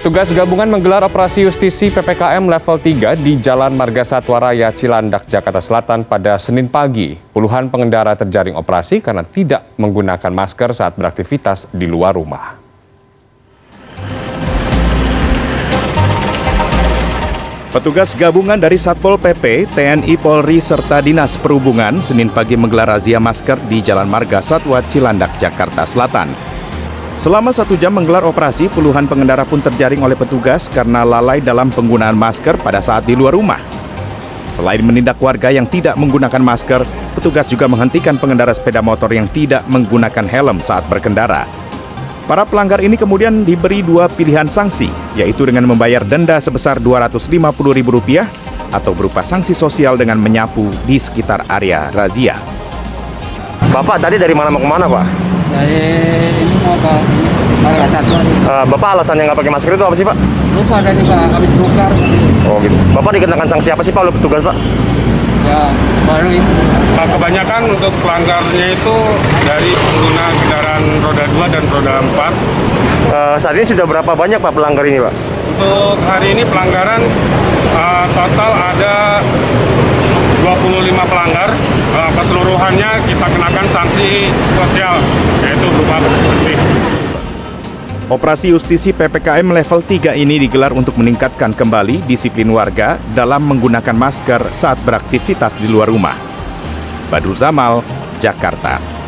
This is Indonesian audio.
Petugas gabungan menggelar operasi justisi PPKM level 3 di Jalan Marga Satwa Raya Cilandak, Jakarta Selatan pada Senin pagi. Puluhan pengendara terjaring operasi karena tidak menggunakan masker saat beraktivitas di luar rumah. Petugas gabungan dari Satpol PP, TNI Polri, serta Dinas Perhubungan Senin pagi menggelar razia masker di Jalan Marga Satwa Cilandak, Jakarta Selatan. Selama 1 jam menggelar operasi, puluhan pengendara pun terjaring oleh petugas karena lalai dalam penggunaan masker pada saat di luar rumah. Selain menindak warga yang tidak menggunakan masker, petugas juga menghentikan pengendara sepeda motor yang tidak menggunakan helm saat berkendara. Para pelanggar ini kemudian diberi 2 pilihan sanksi, yaitu dengan membayar denda sebesar Rp250.000 atau berupa sanksi sosial dengan menyapu di sekitar area razia. Bapak tadi dari mana mau kemana, Pak? Dari ini mau ke Marga Satwa. Bapak alasannya nggak pakai masker itu apa sih, Pak? Lupa tadi Pak, habis tukar. Oh gitu. Bapak dikenakan sanksi apa sih, Pak, oleh petugas, Pak? Ya, baru ini. Kebanyakan untuk pelanggarnya itu dari pengguna kendaraan roda 2 dan roda 4. Saat ini sudah berapa banyak, Pak, pelanggar ini, Pak? Untuk hari ini pelanggaran total ada 25 pelanggar. Keseluruhannya kita kenakan sanksi sosial, yaitu berupa bersih-bersih. Operasi justisi PPKM level 3 ini digelar untuk meningkatkan kembali disiplin warga dalam menggunakan masker saat beraktivitas di luar rumah. Badrul Zamal, Jakarta.